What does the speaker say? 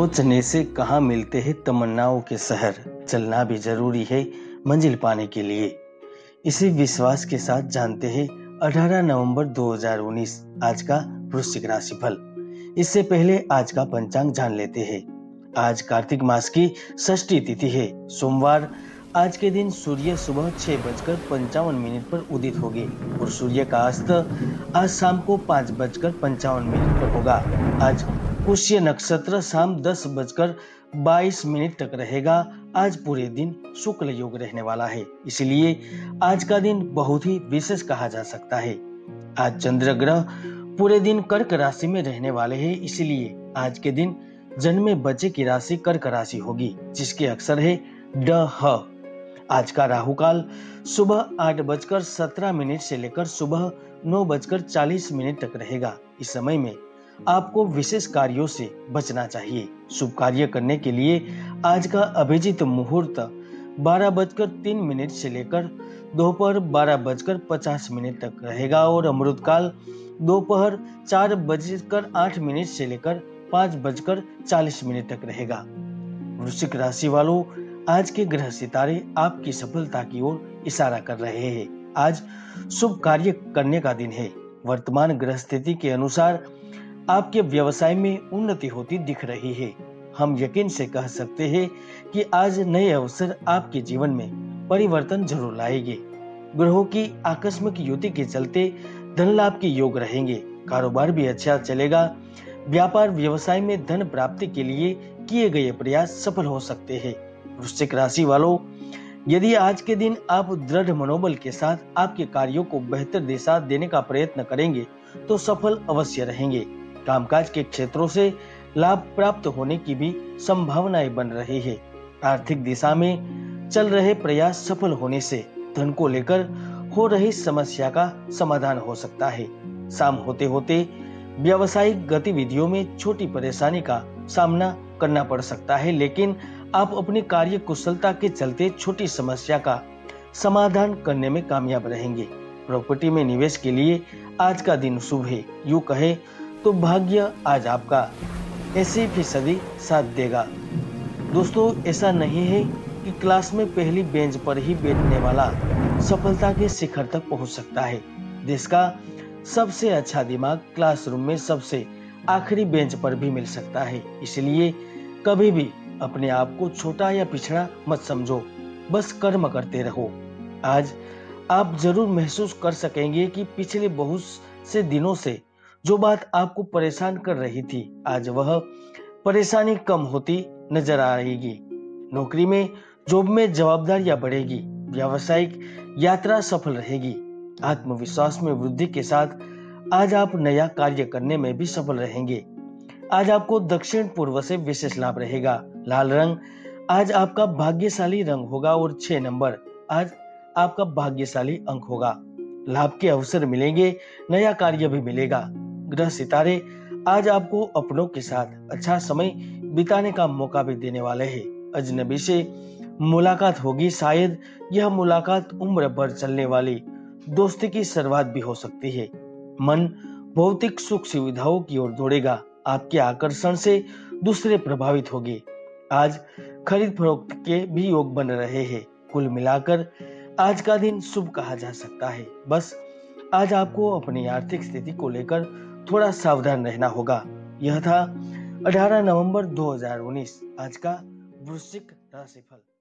सोचने से कहाँ मिलते हैं तमन्नाओं के शहर, चलना भी जरूरी है मंजिल पाने के लिए। इसी विश्वास के साथ जानते हैं 18 नवंबर 2019 आज का वृश्चिक राशिफल। इससे पहले आज का पंचांग जान लेते हैं। आज कार्तिक मास की षष्ठी तिथि है, सोमवार। आज के दिन सूर्य सुबह 6:55 पर उदित होगी और सूर्य का अस्त आज शाम को 5:55 पर होगा। आज पुष्य नक्षत्र शाम 10:22 तक रहेगा। आज पूरे दिन शुक्ल योग रहने वाला है, इसलिए आज का दिन बहुत ही विशेष कहा जा सकता है। आज चंद्र ग्रह पूरे दिन कर्क राशि में रहने वाले हैं, इसलिए आज के दिन जन्मे बच्चे की राशि कर्क राशि होगी, जिसके अक्षर है ड ह। आज का राहु काल सुबह 8:17 से लेकर सुबह 9:40 तक रहेगा। इस समय में आपको विशेष कार्यों से बचना चाहिए। शुभ कार्य करने के लिए आज का अभिजीत मुहूर्त 12:03 से लेकर दोपहर 12:50 तक रहेगा और अमृत काल दोपहर 4:08 से लेकर 5:40 तक रहेगा। वृश्चिक राशि वालों, आज के ग्रह सितारे आपकी सफलता की ओर इशारा कर रहे हैं। आज शुभ कार्य करने का दिन है। वर्तमान ग्रह स्थिति के अनुसार आपके व्यवसाय में उन्नति होती दिख रही है। हम यकीन से कह सकते हैं कि आज नए अवसर आपके जीवन में परिवर्तन जरूर लाएंगे। ग्रहों की आकस्मिक युति के चलते धन लाभ के योग रहेंगे। कारोबार भी अच्छा चलेगा। व्यापार व्यवसाय में धन प्राप्ति के लिए किए गए प्रयास सफल हो सकते हैं। वृश्चिक राशि वालों, यदि आज के दिन आप दृढ़ मनोबल के साथ आपके कार्यों को बेहतर दिशा देने का प्रयत्न करेंगे तो सफल अवश्य रहेंगे। कामकाज के क्षेत्रों से लाभ प्राप्त होने की भी संभावनाएं बन रही है। आर्थिक दिशा में चल रहे प्रयास सफल होने से धन को लेकर हो रही समस्या का समाधान हो सकता है। शाम होते होते व्यावसायिक गतिविधियों में छोटी परेशानी का सामना करना पड़ सकता है, लेकिन आप अपनी कार्य कुशलता के चलते छोटी समस्या का समाधान करने में कामयाब रहेंगे। प्रॉपर्टी में निवेश के लिए आज का दिन शुभ है। यूं कहे तो भाग्य आज आपका 80% साथ देगा। दोस्तों, ऐसा नहीं है कि क्लास में पहली बेंच पर ही बैठने वाला सफलता के शिखर तक पहुंच सकता है। देश का सबसे अच्छा दिमाग क्लासरूम में सबसे आखिरी बेंच पर भी मिल सकता है। इसलिए कभी भी अपने आप को छोटा या पिछड़ा मत समझो, बस कर्म करते रहो। आज आप जरूर महसूस कर सकेंगे कि पिछले बहुत से दिनों से जो बात आपको परेशान कर रही थी, आज वह परेशानी कम होती नजर आ रहेगी। नौकरी में जॉब में जवाबदारियां बढ़ेगी। व्यावसायिक यात्रा सफल रहेगी। आत्मविश्वास में वृद्धि के साथ आज आप नया कार्य करने में भी सफल रहेंगे। आज आपको दक्षिण पूर्व से विशेष लाभ रहेगा। लाल रंग आज आपका भाग्यशाली रंग होगा और 6 नंबर आज आपका भाग्यशाली अंक होगा। लाभ के अवसर मिलेंगे, नया कार्य भी मिलेगा। ग्रह सितारे आज आपको अपनों के साथ अच्छा समय बिताने का मौका भी देने वाले हैं। अजनबी से मुलाकात होगी। शायद यह मुलाकात उम्र भर चलने वाली दोस्ती की शुरुआत भी हो सकती है। मन भौतिक सुख सुविधाओं की ओर दौड़ेगा। आपके आकर्षण से दूसरे प्रभावित होंगे। आज खरीद फरोख्त के भी योग बन रहे हैं। कुल मिलाकर आज का दिन शुभ कहा जा सकता है। बस आज आपको अपनी आर्थिक स्थिति को लेकर थोड़ा सावधान रहना होगा। यह था 18 नवंबर 2019 आज का वृश्चिक राशिफल।